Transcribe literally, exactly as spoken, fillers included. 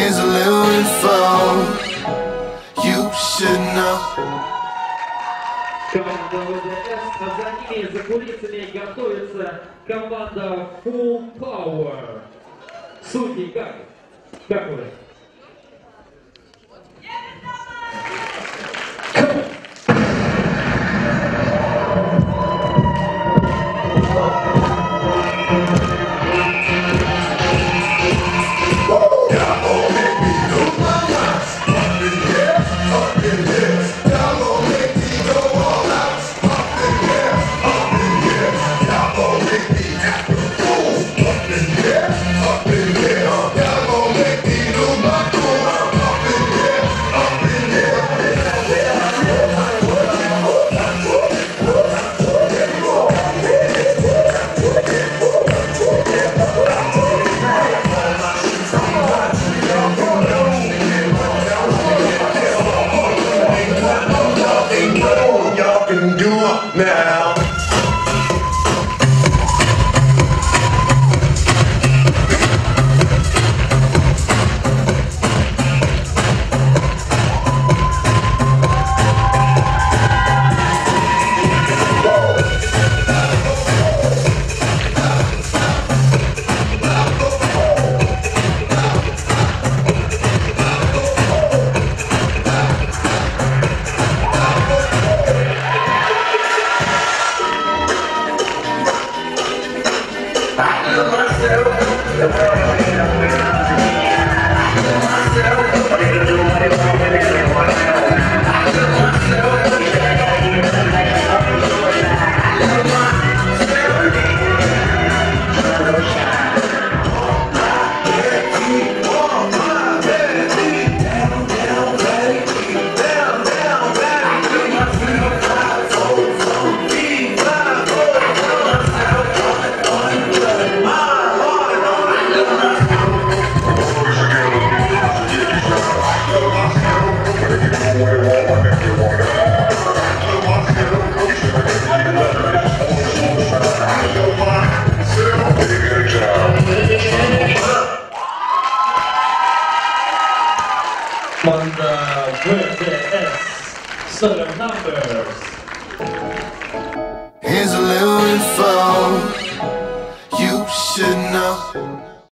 Here's a little info you should know. Команда ВДС, а за ними, за кулисами готовится команда Full Power. Судьи как? Как вы? Now Команда ВДС, Seven Numbers. Here's a little info you should know.